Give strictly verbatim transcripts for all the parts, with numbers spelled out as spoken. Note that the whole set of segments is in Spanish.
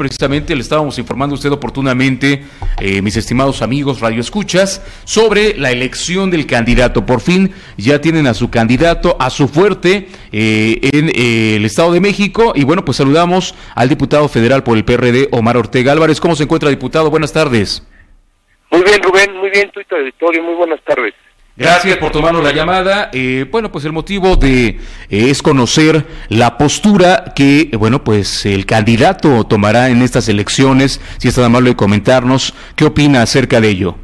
precisamente le estábamos informando a usted oportunamente, eh, mis estimados amigos radioescuchas, sobre la elección del candidato. Por fin ya tienen a su candidato, a su fuerte eh, en eh, el Estado de México. Y bueno, pues saludamos al diputado federal por el P R D, Omar Ortega Álvarez. ¿Cómo se encuentra, diputado? Buenas tardes. Muy bien, Rubén, muy bien, tu auditorio, muy buenas tardes. Gracias por tomarnos la llamada. Eh, bueno, pues el motivo de eh, es conocer la postura que, bueno, pues el candidato tomará en estas elecciones. Si es tan amable de comentarnos, ¿qué opina acerca de ello?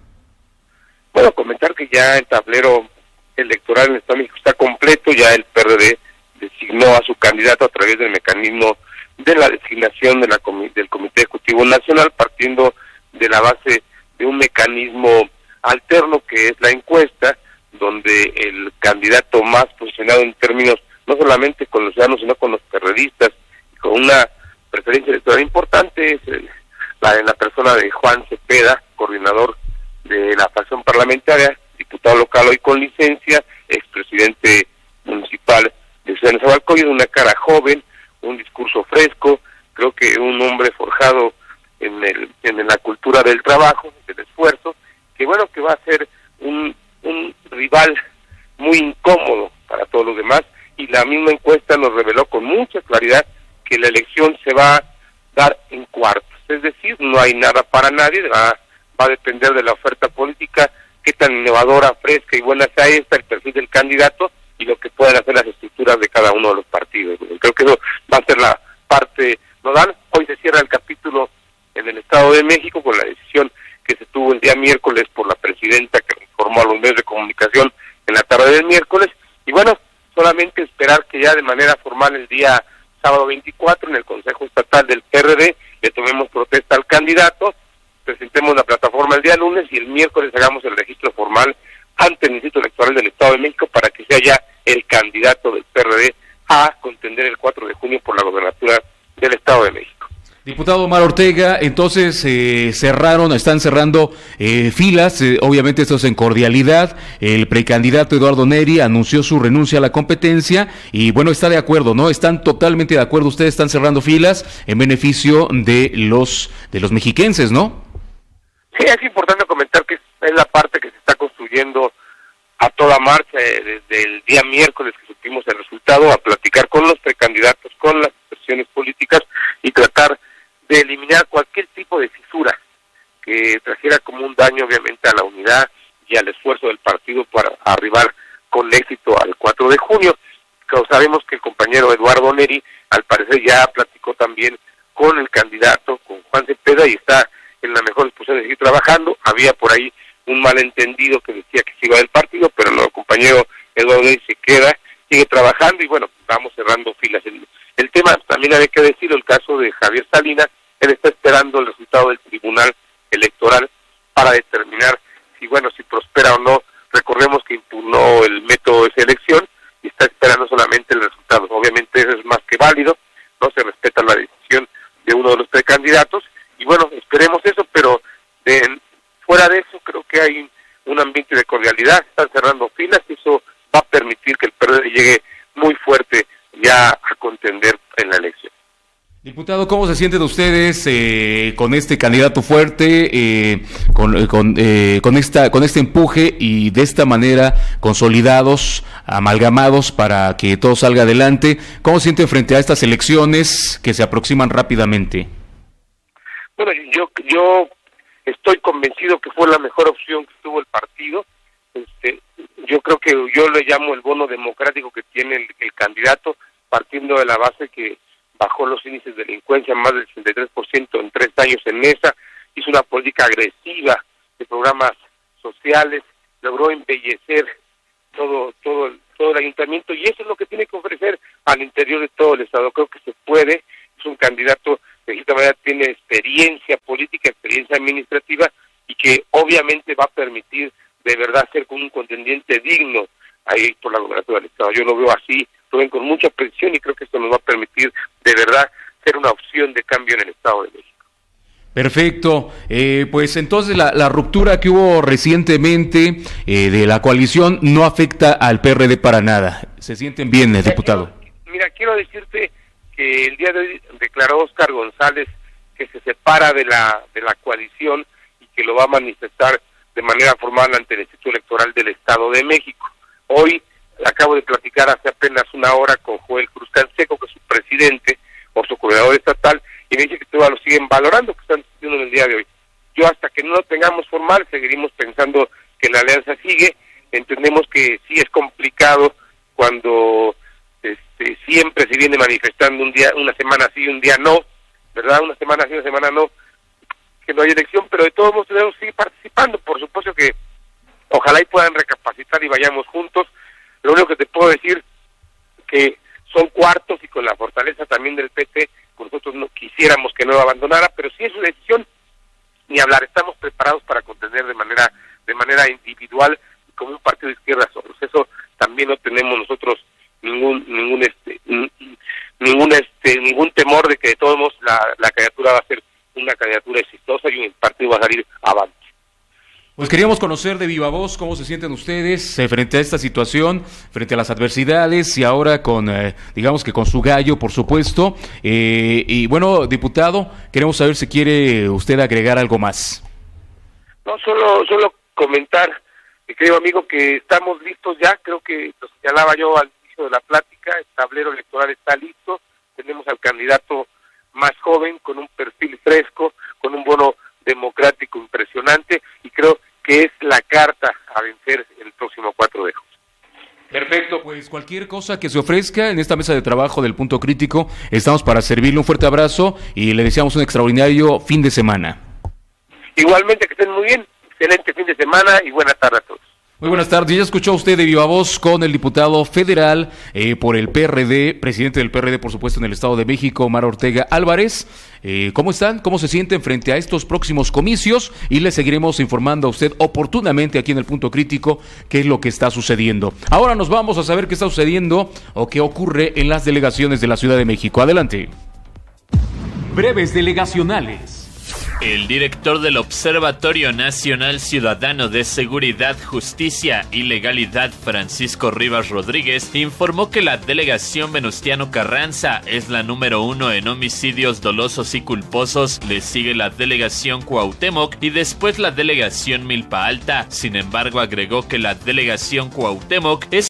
Bueno, comentar que ya el tablero electoral en el Estado de México está completo, ya el P R D designó a su candidato a través del mecanismo de la designación de la comi- del Comité Ejecutivo Nacional, partiendo de la base de un mecanismo alterno que es la encuesta, donde el candidato más posicionado en términos no solamente con los ciudadanos, sino con los periodistas, con una preferencia electoral importante, es el, la de la persona de Juan Cepeda, coordinador de la facción parlamentaria, diputado local hoy con licencia, expresidente municipal de Ciudad de Nezahualcóyotl, una cara joven, un discurso fresco, creo que un hombre forjado en el en la cultura del trabajo, del esfuerzo, que bueno, que va a ser un, un rival muy incómodo para todos los demás, y la misma encuesta nos reveló con mucha claridad que la elección se va a dar en cuartos, es decir, no hay nada para nadie, va, va a depender de la oferta política, qué tan innovadora, fresca y buena sea esta, el perfil del candidato, y lo que puedan hacer las estructuras de cada uno de los partidos. Creo que eso va a ser la parte nodal. Hoy se cierra el capítulo en el Estado de México con la decisión que se tuvo el día miércoles por la presidenta, que informó a los medios de comunicación en la tarde del miércoles, y bueno, solamente esperar que ya de manera formal el día sábado veinticuatro en el Consejo Estatal del P R D le tomemos protesta al candidato, presentemos la plataforma el día lunes y el miércoles hagamos el registro formal ante el Instituto Electoral del Estado de México para que sea ya el candidato del P R D a contender el cuatro de junio por la gobernatura del Estado de México. Diputado Omar Ortega, entonces eh, cerraron, están cerrando eh, filas, eh, obviamente esto es en cordialidad. El precandidato Eduardo Neri anunció su renuncia a la competencia y bueno, está de acuerdo, ¿no? Están totalmente de acuerdo, ustedes están cerrando filas en beneficio de los de los mexiquenses, ¿no? Sí, es importante comentar que es la parte que se está construyendo a toda marcha eh, desde el día miércoles que supimos el resultado, a platicar con los precandidatos, con las expresiones políticas y tratar de eliminar cualquier tipo de fisura que trajera como un daño obviamente a la unidad y al esfuerzo del partido para arribar con éxito al cuatro de junio. Pero sabemos que el compañero Eduardo Neri al parecer ya platicó también con el candidato, con Juan Cepeda, y está en la mejor disposición de seguir trabajando. Había por ahí un malentendido que decía que se iba del partido, pero no, el compañero Eduardo Neri se queda, sigue trabajando y bueno, vamos cerrando filas. El, el tema también había que decirlo, el caso de Javier Salinas, él está esperando el resultado del Tribunal Electoral para determinar si, bueno, si prospera o no. Recordemos que impugnó el método de selección y está esperando solamente el resultado. Obviamente eso es más que válido, no se respeta la decisión de uno de los precandidatos y bueno, esperemos eso, pero de, fuera de eso creo que hay un ambiente de cordialidad, están cerrando filas y eso va a permitir que el P R D llegue muy fuerte ya a contender en la elección. Diputado, ¿cómo se sienten ustedes eh, con este candidato fuerte, eh, con con, eh, con esta con este empuje y de esta manera consolidados, amalgamados para que todo salga adelante? ¿Cómo se sienten frente a estas elecciones que se aproximan rápidamente? Bueno, yo yo estoy convencido que fue la mejor opción que tuvo el partido. Este, yo creo que yo le llamo el bono democrático que tiene el, el candidato, partiendo de la base que bajó los índices de delincuencia más del sesenta y tres por ciento en tres años en mesa, hizo una política agresiva de programas sociales, logró embellecer todo todo el, todo el ayuntamiento y eso es lo que tiene que ofrecer al interior de todo el estado. Creo que se puede, es un candidato que de esta manera tiene experiencia política, experiencia administrativa y que obviamente va a permitir de verdad ser un contendiente digno ahí por la gobernatura del estado. Yo lo veo así, lo ven con mucha presión y creo que esto nos va a permitir de verdad ser una opción de cambio en el Estado de México. Perfecto, eh, pues entonces la, la ruptura que hubo recientemente eh, de la coalición no afecta al P R D para nada. ¿Se sienten bien, eh, diputado? Mira, quiero decirte que el día de hoy declaró Óscar González que se separa de la de la coalición y que lo va a manifestar de manera formal ante el Instituto Electoral del Estado de México. Hoy acabo de platicar hace apenas una hora con Joel Cruz Canseco, que es su presidente o su coordinador estatal, y me dice que todavía lo siguen valorando, que están discutiendo en el día de hoy. Yo hasta que no lo tengamos formal, seguiremos pensando que la alianza sigue. Entendemos que sí es complicado cuando este, siempre se viene manifestando un día, una semana sí, un día no, ¿verdad? Una semana sí, una semana no, que no hay elección, pero de todos modos tenemos que seguir participando. Por supuesto que ojalá y puedan recapacitar y vayamos juntos. Lo único que te puedo decir que son cuartos y con la fortaleza también del P T, pues nosotros no quisiéramos que no lo abandonara, pero si es su decisión, ni hablar, estamos preparados para contender de manera de manera individual como un partido de izquierda solos. Eso también no tenemos nosotros ningún ningún este ningún este ningún temor de que de todos modos la, la candidatura va a ser una candidatura exitosa y el partido va a salir avante. Pues queríamos conocer de viva voz cómo se sienten ustedes eh, frente a esta situación, frente a las adversidades y ahora con, eh, digamos que con su gallo, por supuesto. Eh, y bueno, diputado, queremos saber si quiere usted agregar algo más. No, solo solo comentar, mi querido amigo, que estamos listos ya. Creo que lo señalaba yo al inicio de la plática, el tablero electoral está listo. Tenemos al candidato más joven, con un perfil fresco, con un bono democrático impresionante, y creo que es la carta a vencer el próximo cuatro de julio. Perfecto, pues cualquier cosa que se ofrezca en esta mesa de trabajo del Punto Crítico, estamos para servirle. Un fuerte abrazo y le deseamos un extraordinario fin de semana. Igualmente, que estén muy bien, excelente fin de semana y buena tarde a todos. Muy buenas tardes. Ya escuchó usted de viva voz con el diputado federal eh, por el P R D, presidente del P R D, por supuesto, en el Estado de México, Omar Ortega Álvarez. Eh, ¿Cómo están? ¿Cómo se sienten frente a estos próximos comicios? Y le seguiremos informando a usted oportunamente aquí en el Punto Crítico qué es lo que está sucediendo. Ahora nos vamos a saber qué está sucediendo o qué ocurre en las delegaciones de la Ciudad de México. Adelante. Breves delegacionales. El director del Observatorio Nacional Ciudadano de Seguridad, Justicia y Legalidad, Francisco Rivas Rodríguez, informó que la delegación Venustiano Carranza es la número uno en homicidios dolosos y culposos, le sigue la delegación Cuauhtémoc y después la delegación Milpa Alta. Sin embargo, agregó que la delegación Cuauhtémoc es